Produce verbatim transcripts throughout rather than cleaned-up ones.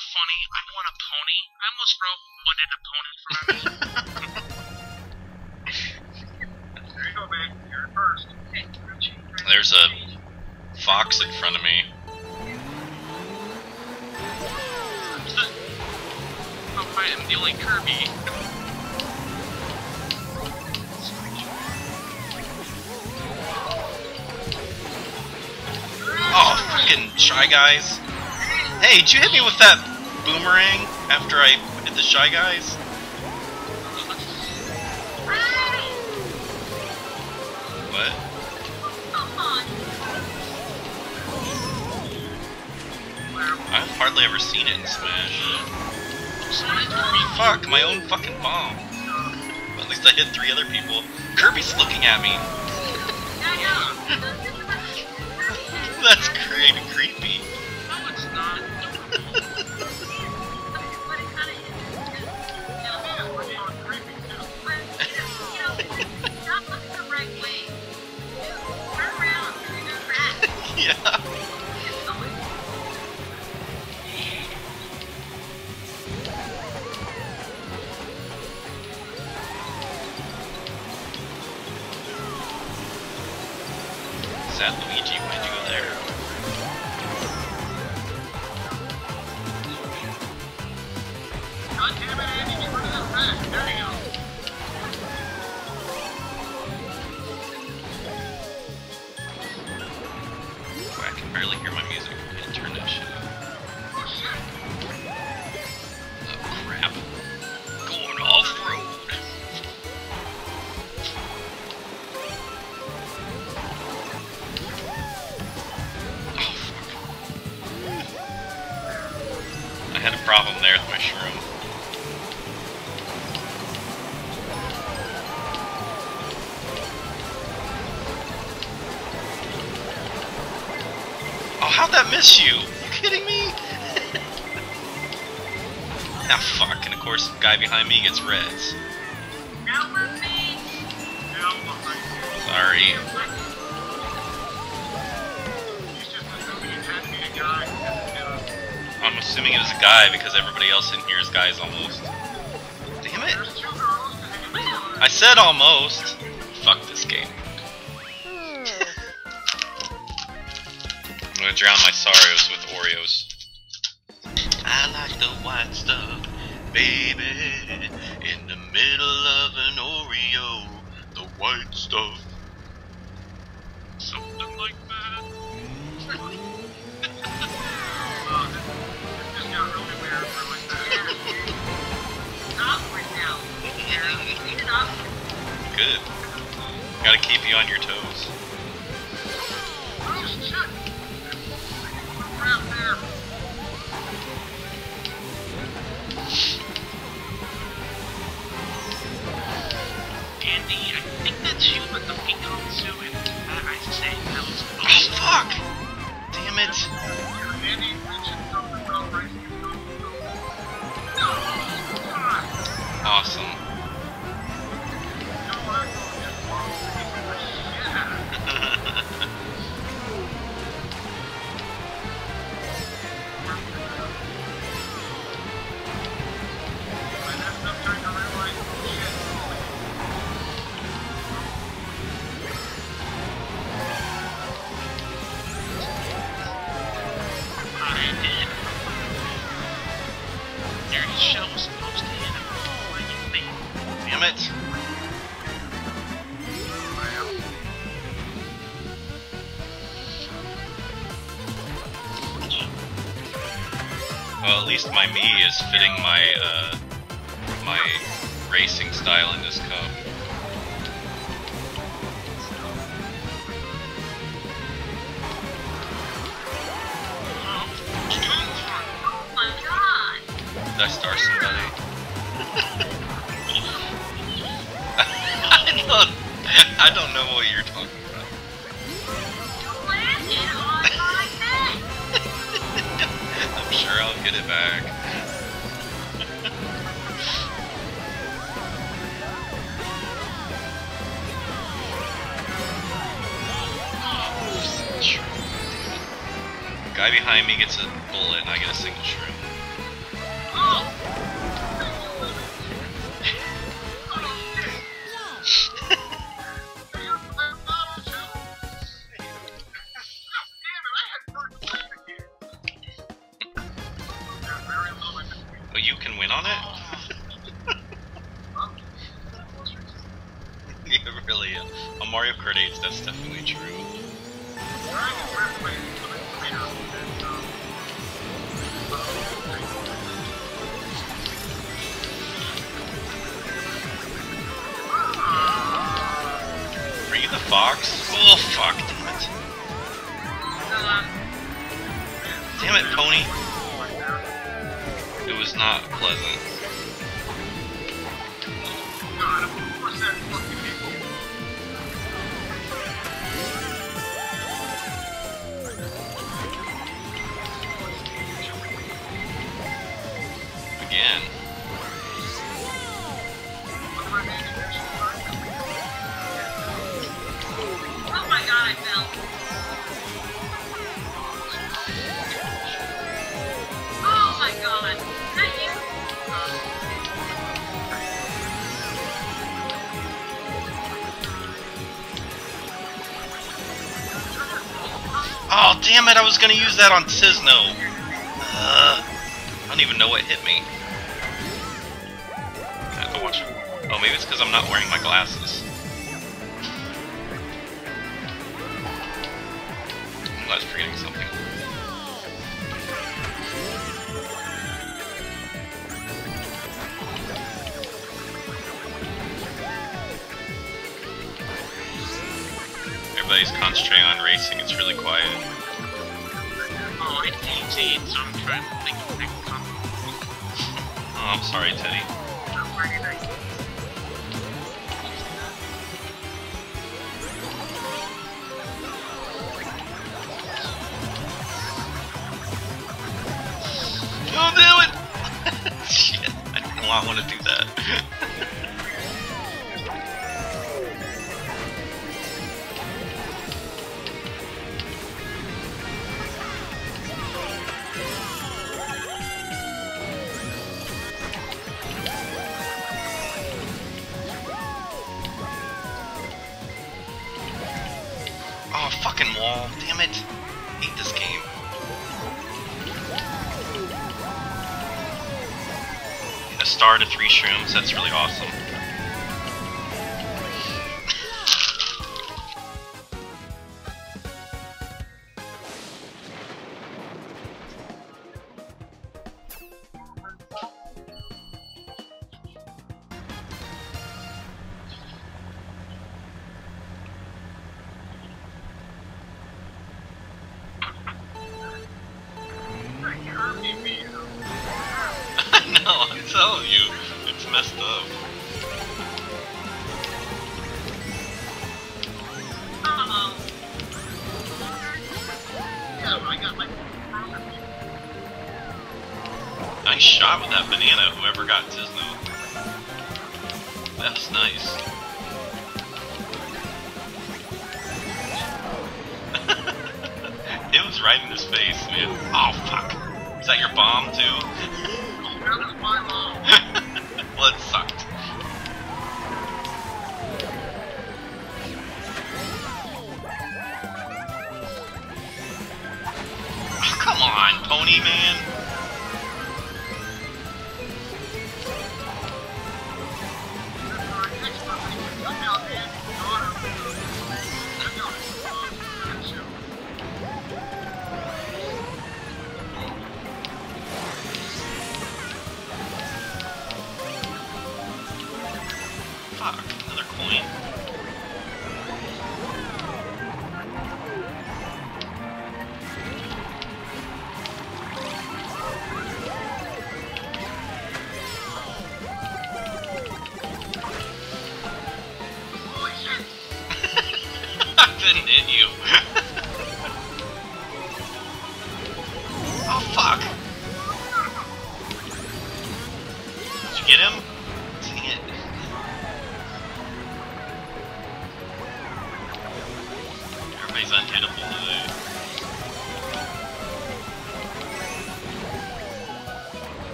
funny. I want a pony. I almost wrote wanted a pony for my There you go, man. You're first. There's a fox in front of me. Oh, I am the only Kirby. Oh, fucking Shy Guys. Hey, did you hit me with that boomerang after I hit the Shy Guys? What? I've hardly ever seen it in Smash. Fuck, my own fucking bomb. At least I hit three other people. Kirby's looking at me. That's crazy creepy. No, it's not. Yeah. Sad Luigi, why'd you go there? God damn it, Andy, get rid of that back. There you go. Boy, I can barely hear my music. I can't turn that shit up. Oh crap. Going off-road. I had a problem there with my shroom. Oh, how'd that miss you? You kidding me? Ah, fuck. And of course, the guy behind me gets reds. Sorry. I'm assuming it was a guy because everybody else in here is guys almost. Damn it! I said almost. Fuck this game. I'm gonna drown my sorrows with Oreos. I like the white stuff, baby. In the middle of an Oreo, the white stuff. Something like that. Good. Gotta keep you on your toes. Andy, I think that's you with the Pikachu and I say that was Oh fuck! Damn it! Andy mentioned something about racing. Awesome. Damn it! Well, at least my Mii is fitting my uh, my racing style in this cup. Oh my god! Did I star somebody? I don't, I don't know what you're talking about. You landed on my neck! I'm sure I'll get it back. Guy behind me gets a bullet and I get a single shroom. Oh, you can win on it? Yeah, really. Uh, on Mario Kart eight, that's definitely true. Are you the fox? Oh, fuck, damn it. Damn it, Pony. It was not pleasant. Again. Oh my god, I fell. Oh my god. Thank you. Oh, damn it, I was gonna use that on Cisno. Uh, I don't even know what hit me. I have to watch it. Oh, maybe it's because I'm not wearing my glasses. I was forgetting something. Everybody's concentrating on racing, it's really quiet. Oh, it's easy, so I'm trying to think of next time. Oh, I'm sorry, Teddy. Oh, damn it! Shit, I didn't want to do that. Oh, fucking wall, damn it. I hate this game. A star to three shrooms, that's really awesome. No, I'm telling you, it's messed up. Uh-oh. Nice shot with that banana, whoever got Cisno. That was nice. It was right in his face, man. Oh, fuck. Is that your bomb, too? Well, it sucked. Oh, come on, Pony Man. Fuck, another coin.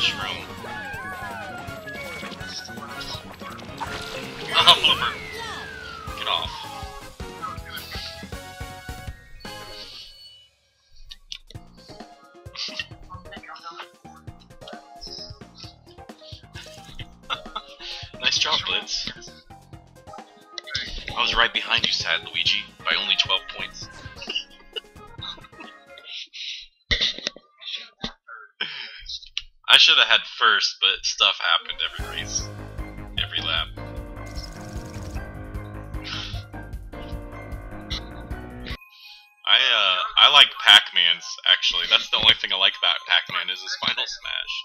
shroom. Oh, blooper. Get off. Nice job, Blitz. I was right behind you, Sad Luigi, by only twelve points. I should have had first, but stuff happened every race, every lap. I uh, I like Pac-Man's, actually. That's the only thing I like about Pac-Man is his Final Smash.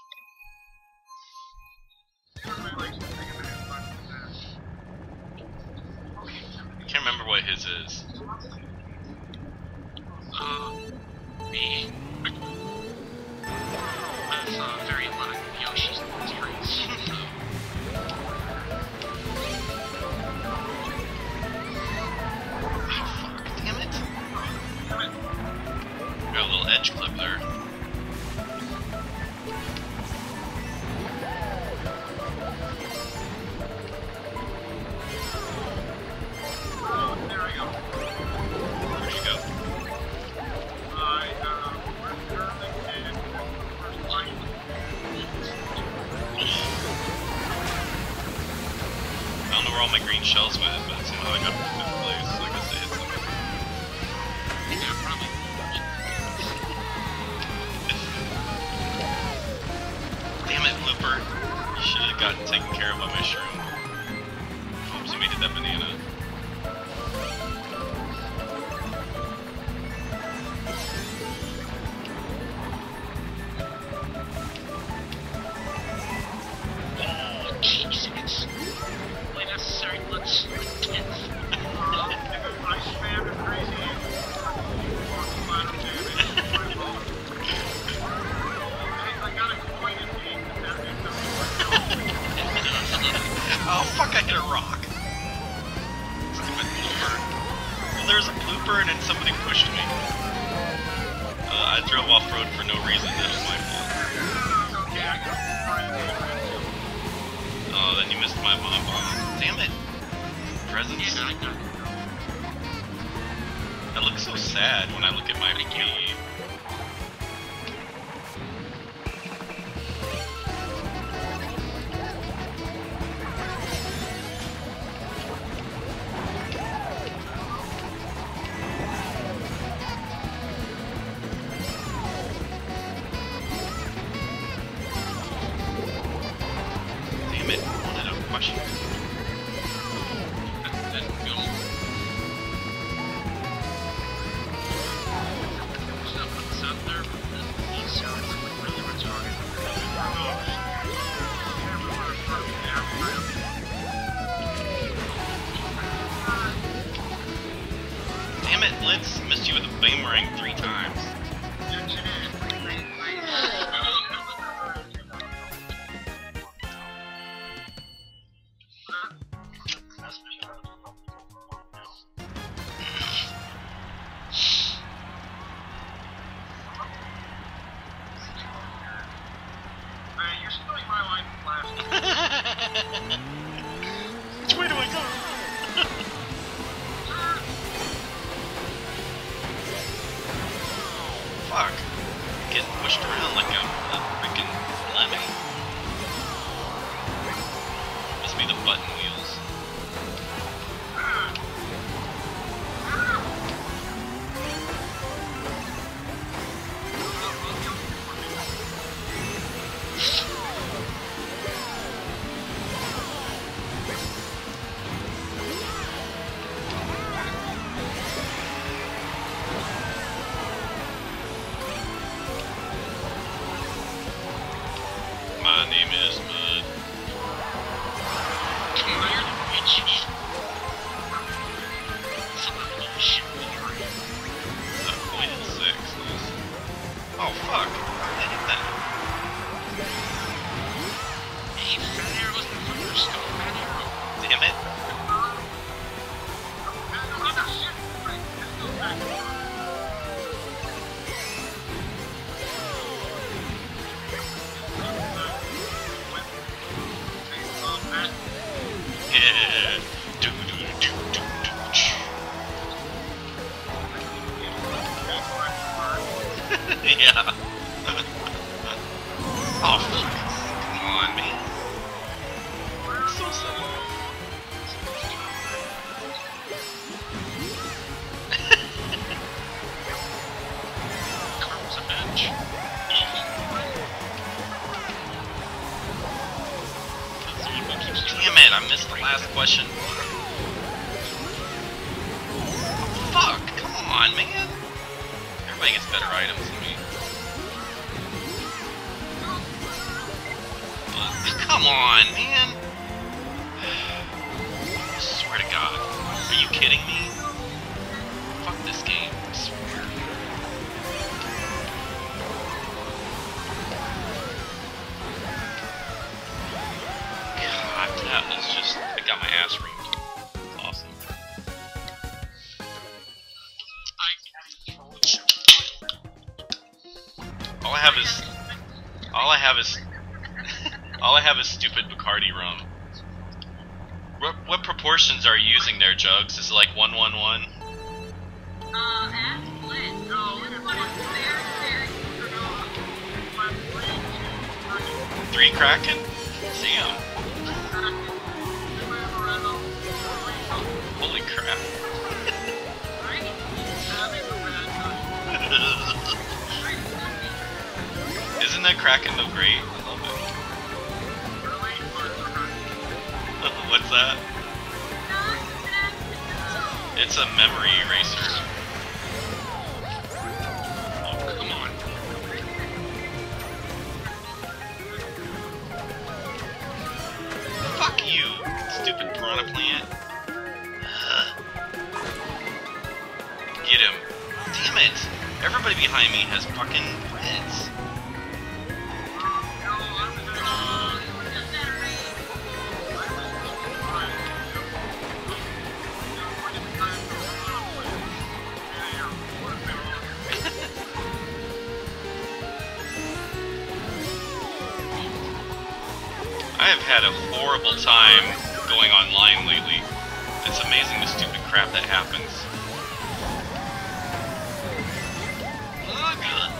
I can't remember what his is. Uh, me. That's uh, very like Yoshi's traits. Oh, fuck. Damn it. Got a little edge clip there. Where'd you go? I don't know where all my green shells went, but somehow I got to fifth place, so I guess I hit something. Yeah, probably. Damn it, Blooper. You should have gotten taken care of by my shroom. Oops, you made it that banana. Oh, Jesus. Really necessary glitch. Oh fuck, I hit a rock. Stupid blooper. Well, there was a blooper and then somebody pushed me. Uh, I drove off-road for no reason, that was my fault. Oh, then you missed my bomb bomb. Damn it. Presents. That looks so sad when I look at my Mii. Damn it, I wanted a question. Then go. Stuff that's out there, but these sounds really retarded. Damn it, Blitz, missed you with a boomerang three times. You're stealing my line from last time. Which way do I go? Fuck. Getting pushed around like I'm a freaking lemon. Must be the button wheels. Oh, fuck. Come on, man. So sad. Comes a bench. Damn it, I missed the last question. Fuck, come on, man. Everybody gets better items than me. But, come on, man. I swear to God. Are you kidding me? Fuck this game, I swear. God, that was just... I got my ass reamed. It's awesome. All I have is... All I have is... all I have is stupid Bacardi rum. What, what proportions are you using there, Jugs? Is it like one one one? Uh, at split. Oh, this one is very, very good. Three Kraken? Damn. Holy crap. Isn't that Kraken though great? I love it. What's that? It's a memory eraser. Oh, come on. Fuck you, stupid piranha plant. Get him. Damn it! Everybody behind me has fucking hits. I have had a horrible time going online lately. It's amazing the stupid crap that happens. Oh, God.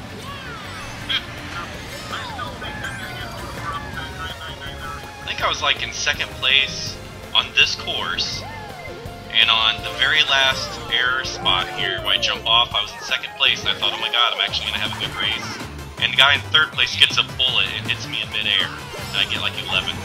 I think I was like in second place on this course, and on the very last air spot here where I jump off, I was in second place, and I thought, oh my god, I'm actually going to have a good race. And the guy in third place gets a bullet and hits me in midair, and I get like eleven.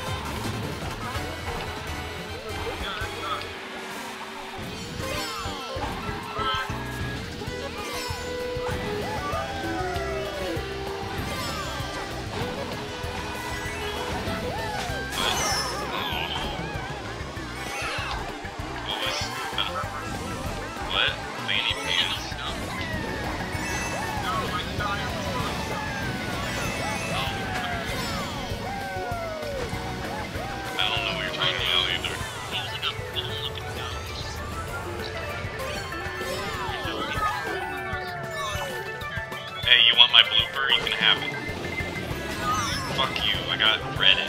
Hey, you want my blooper? You can have it. Fuck you, I got Reddit.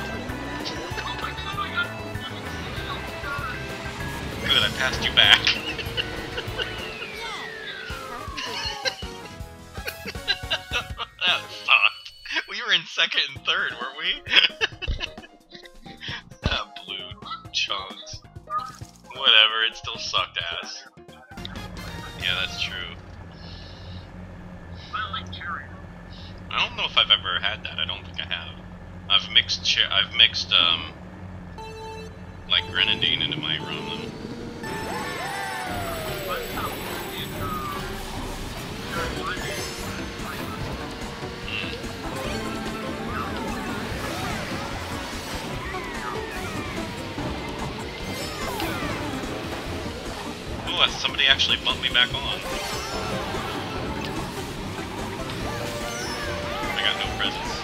Good, I passed you back. That sucked. We were in second and third, weren't we? Ah, blue chunks. Whatever, it still sucked ass. Yeah, that's true. I don't know if I've ever had that. I don't think I have. I've mixed cher I've mixed um like grenadine into my rum though. Mm. Oh, somebody actually bumped me back on. I got no presents.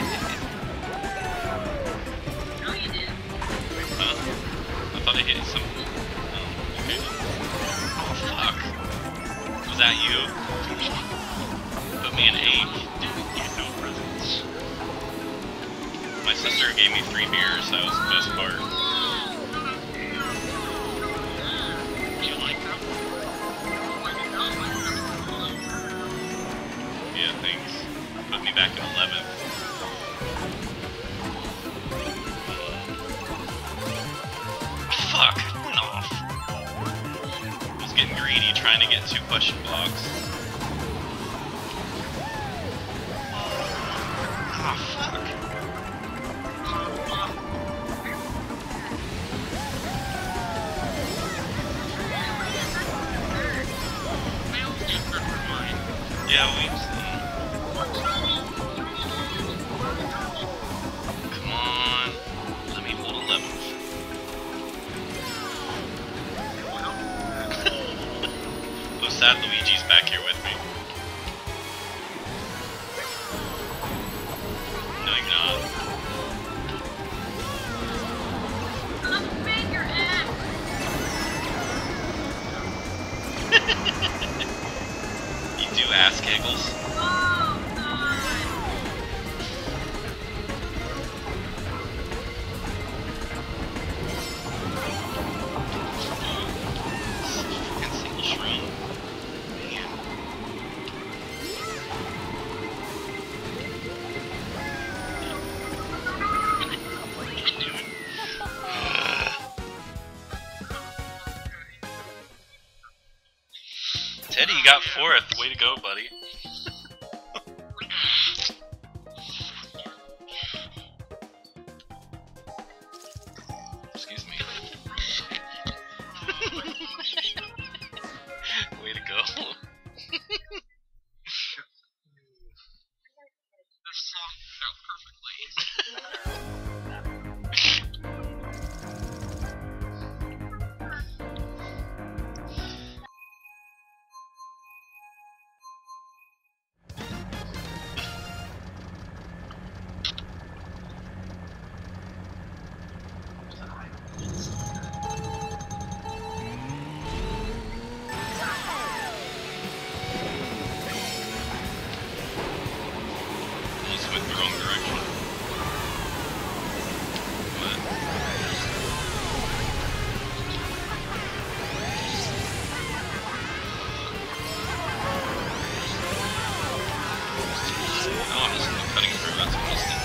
No, you did. Huh? I thought I hit some. Oh, okay. Oh, fuck. Was that you? Put me in eight. Didn't get no presents. My sister gave me three beers. That was the best part. Do you like them? Yeah, thanks. Put me back in eleventh. trying to get two question blocks. Ah, fuck. Yeah, we've seen. Come on. Let me hold eleventh. Oh, Sad Luigi's back here with me. No, you're not. You do ass giggles. Teddy, you got fourth. Way to go, buddy. Excuse me. Way to go. This song turned out perfectly. Went the wrong direction. What? Oh, I'm just cutting through. That's almost it.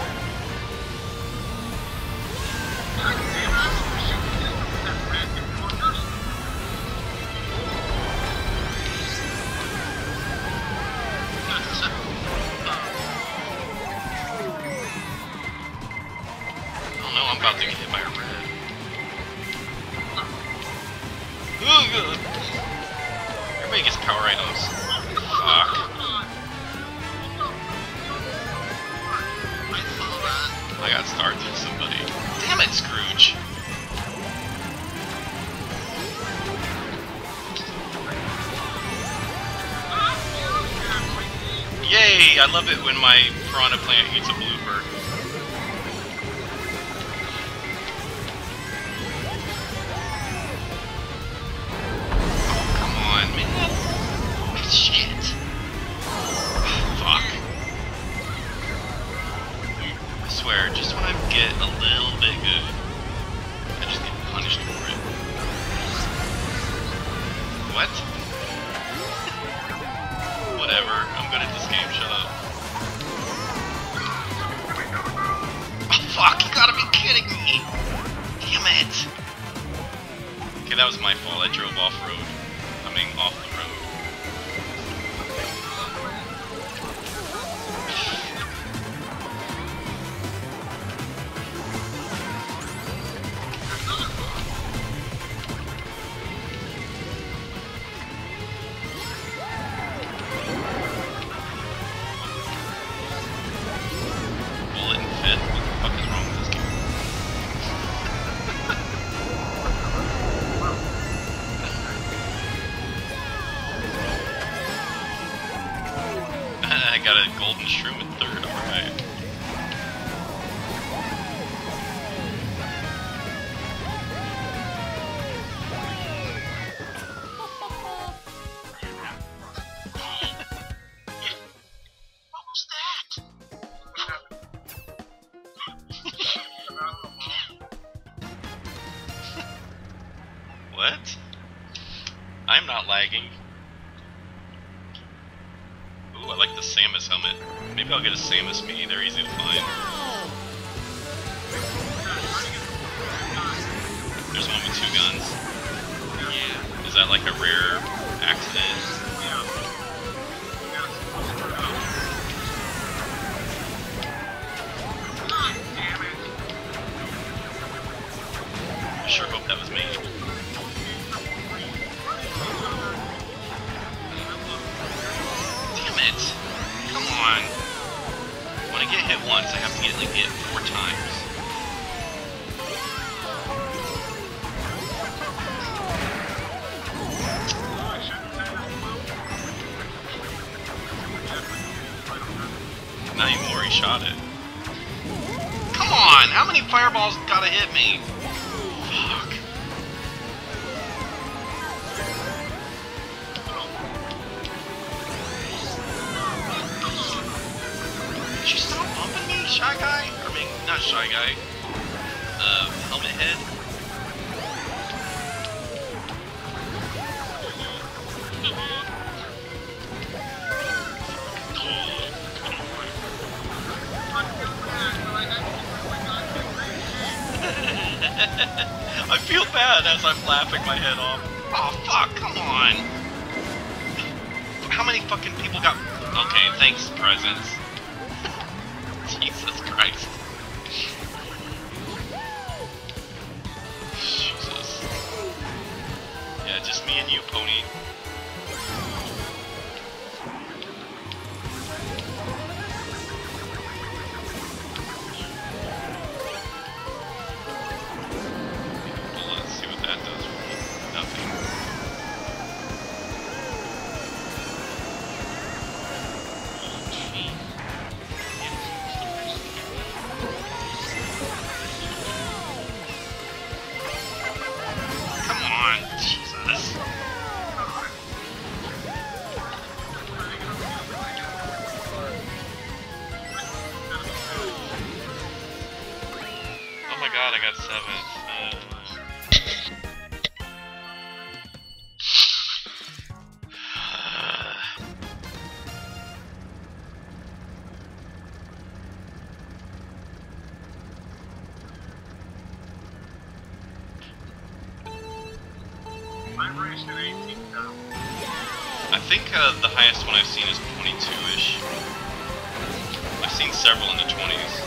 I'm about to get hit by a red. Ooh, good. Everybody gets power items. Fuck. I got starred through somebody. Damn it, Scrooge. Yay! I love it when my piranha plant eats a blooper. Shit. Fuck. I swear, just when I get a little bit good, I just get punished for it. What? Whatever, I'm good at this game, shut up. Oh fuck, you gotta be kidding me! Damn it! Okay, that was my fault, I drove off-road. I mean, off the road. Bullet and fit? What the fuck is wrong with this game? I got a golden shroom in third, alright. What was that? What? I'm not lagging. Ooh, I like the Samus helmet. Maybe I'll get a Samus Mii, they're easy to find. There's one with two guns. Yeah. Is that like a rare accident. I sure hope that was me. Damn it! Come on! When I get hit once, I have to get like hit four times. Not anymore, he shot it. Come on! How many fireballs gotta hit me? Fuck. Did you stop bumping me, Shy Guy? I mean, not Shy Guy. Uh, Helmet Head? I feel bad as I'm laughing my head off. Oh fuck, come on! How many fucking people got... Okay, thanks, presents. Jesus Christ. Jesus. Yeah, just me and you, Pony. God, I got seventh. I think uh, the highest one I've seen is twenty-two-ish. I've seen several in the twenties.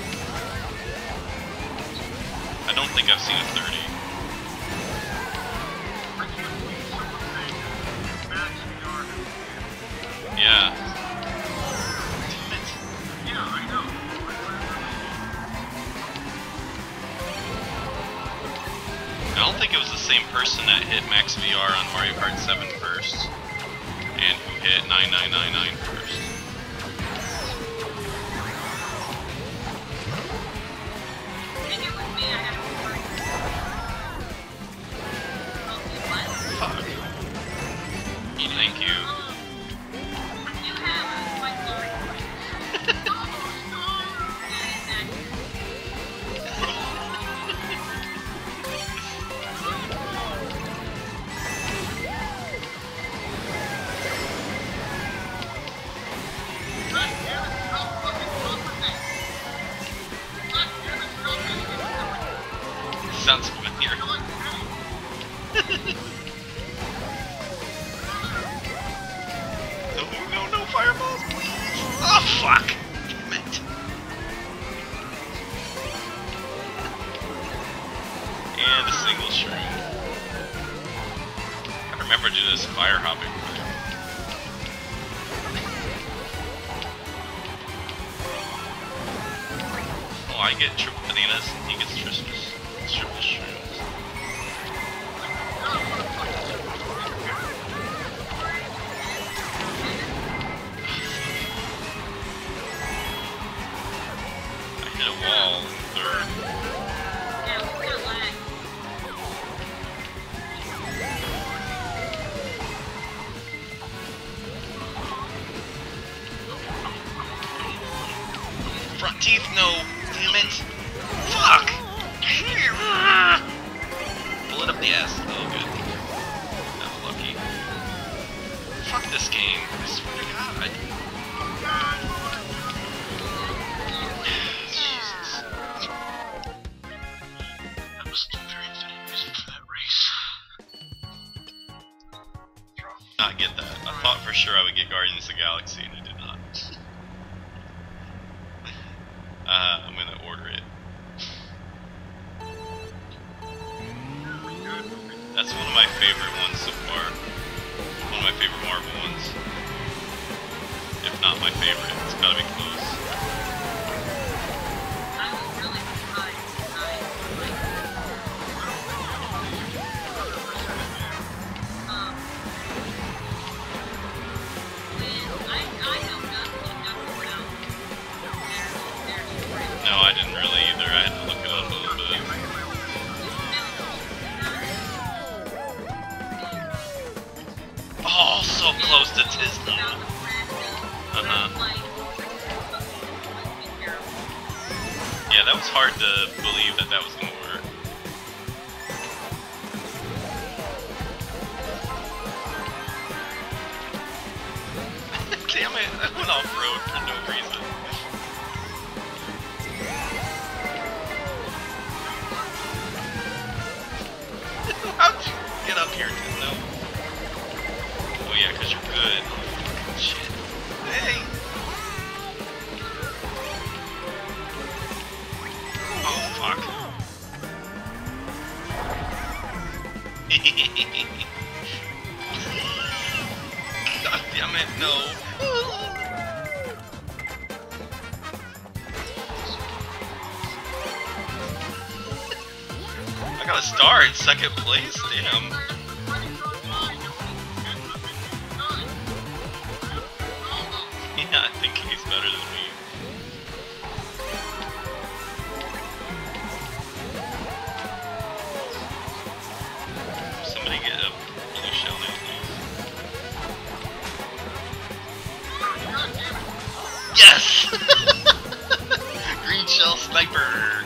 I don't think I've seen a thirty. Yeah. Damn it. Yeah, I know. I don't think it was the same person that hit Max V R on Mario Kart seven first, and who hit nine nine nine nine first. Fuck. Thank you. Sounds familiar. No, no, no fireballs, please! Oh, fuck! Damn it. And a single shroom. I remember to do this fire hopping. Oh, I get triple bananas, and he gets triple, triple shrooms. A wall in third. Yeah, we got lag. Front teeth, no. Damn it. Fuck! Bullet up the ass. Oh, good. That was lucky. Fuck this game. I swear to God. Very fitting music for that race. Draw. get that. I thought for sure I would get Guardians of the Galaxy, and I did not. uh, I'm gonna order it. That's one of my favorite ones so far. One of my favorite Marvel ones. If not my favorite, it's gotta be close. I was really surprised tonight. Um, when I, I know nothing, nothing about their, their story. No, I didn't really either. I had to look it up a little bit. Oh, so close to Tisno. Uh-huh. Yeah, that was hard to believe that that was gonna work. Damn it, I went off-road for no reason. How'd you get up here, Tisno? Oh yeah, because you're good. Shit. Hey! Oh, fuck. God damn it, no. I got a star in second place, damn. Yeah, I think he's better than me. Somebody get a blue shell now, please. Yes! Green shell sniper!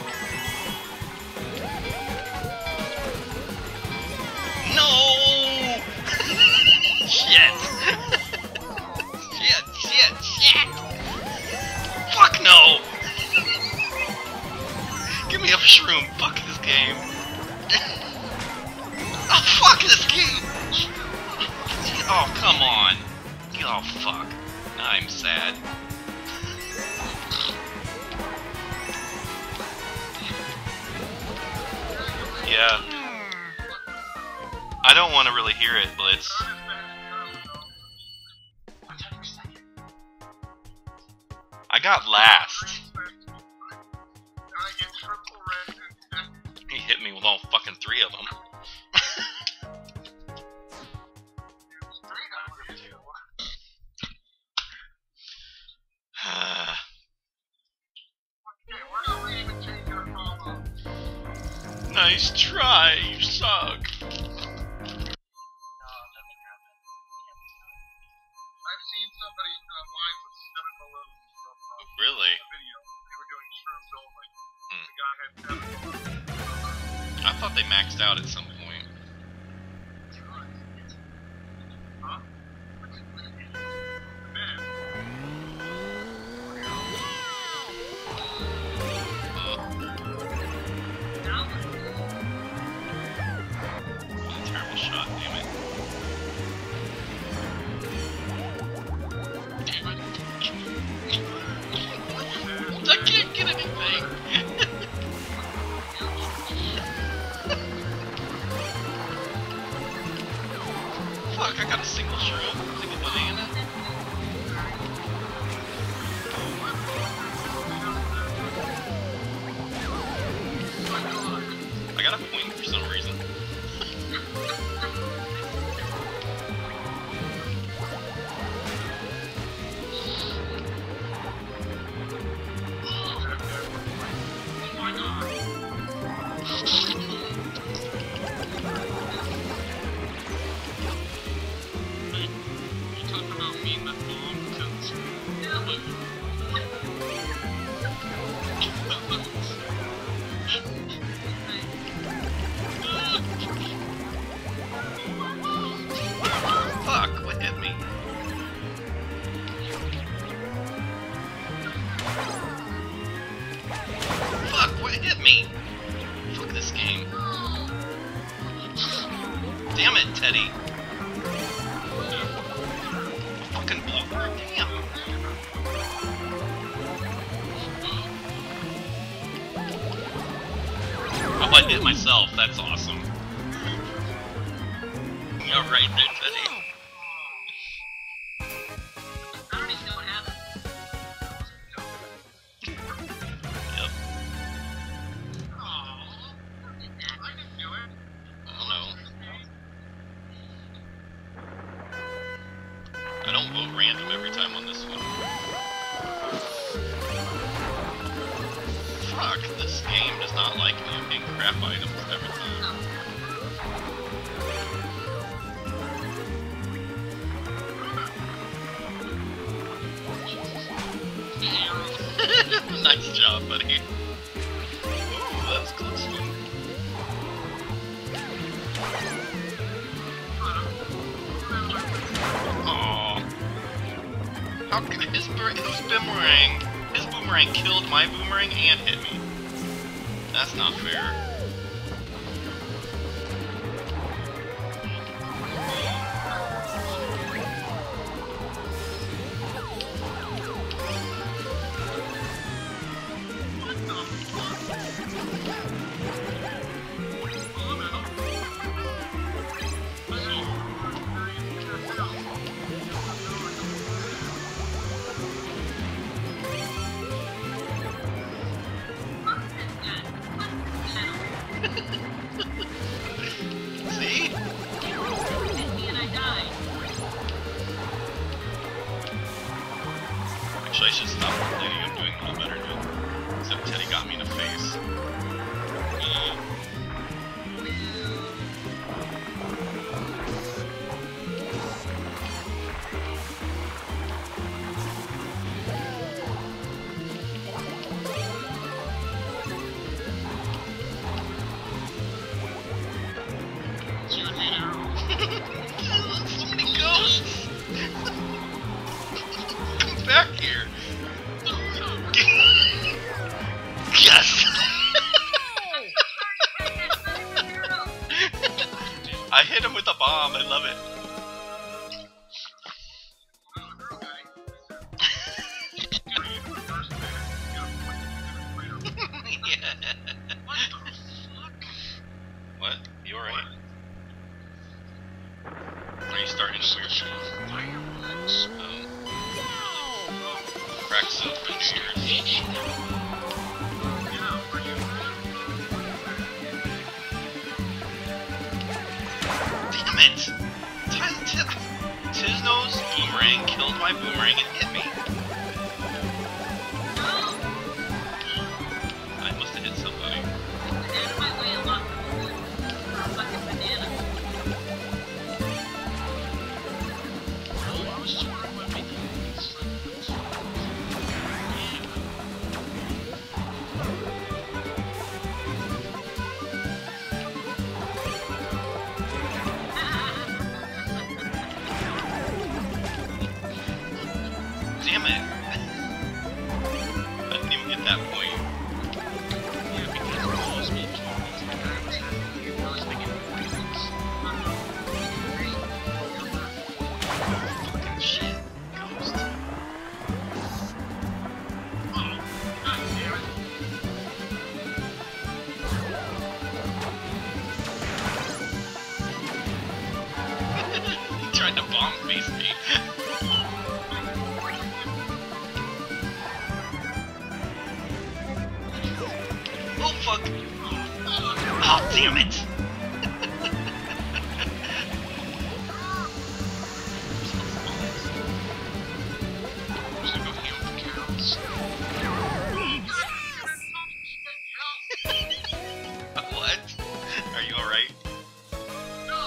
No! Shit! Shit, shit, shit! Fuck no! Give me a shroom, fuck this game. Oh, fuck this game! Oh, come on. Oh, fuck. I'm sad. Yeah. I don't want to really hear it, Blitz. I got last. He hit me with all fucking three of them. Nice try, you suck. I've seen somebody online with seven balloons from uh, Really? a video. They were doing shrooms only. Hmm. The guy had seven. I thought they maxed out at some point. Huh? Man. Ugh. What a terrible shot, damn it. I can't get anything. Fuck, I got a single shroom, single banana. I got a point for some reason. Fuck, what hit me? Fuck, what hit me? Fuck this game. Damn it, Teddy. hit myself. That's awesome. You're right there, Teddy. I don't even know what happened. Yep. Who did that? I didn't do it. I don't know. I don't vote random every time on this one. Fuck, this game does not like me. I'm getting crap items every time. Nice job, buddy. Ooh, that's close one. Aww. How could his, his boomerang, his boomerang killed my boomerang and hit me? That's not fair. See? Hit me and I died. Actually, I should stop complaining. I'm doing a little better now. Except Teddy got me in the face. Uh, You and me now. so many ghosts! Come back here! Yes! I hit him with a bomb, I love it. Yeah. What? You alright? Are you starting to weird shit? Um, crack soup for New Year's. Damn it! Tizno's boomerang killed my boomerang and hit me. I must have hit somebody. It's out of my way a lot. For a fucking banana. I was just wondering what made you Damn it! I didn't even get that point. Yeah, because it always made you you always make it Fucking shit. Ghost. Oh, god damn it. He tried to bomb face me. Oh fuck! Oh damn it! I'm just gonna go heal the cows. What? Are you alright? No!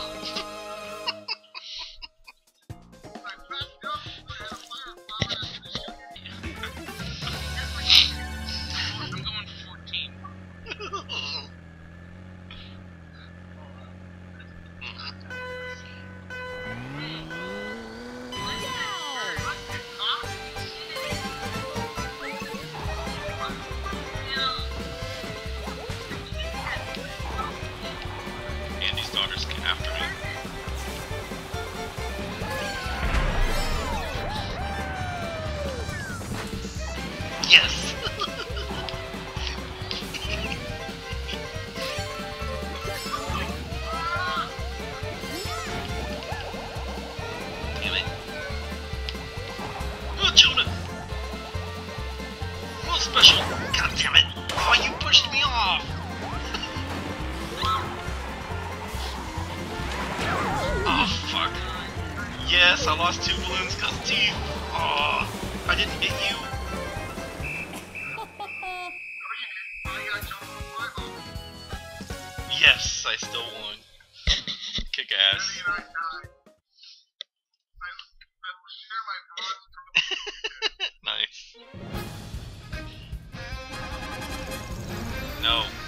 I backed up, I had a fire flower, and I just I'm going for fourteen. God damn it! Oh, you pushed me off! Oh, fuck. Yes, I lost two balloons because of teeth. Oh, I didn't hit you. Yes, I still won. Kick ass. Nice. No.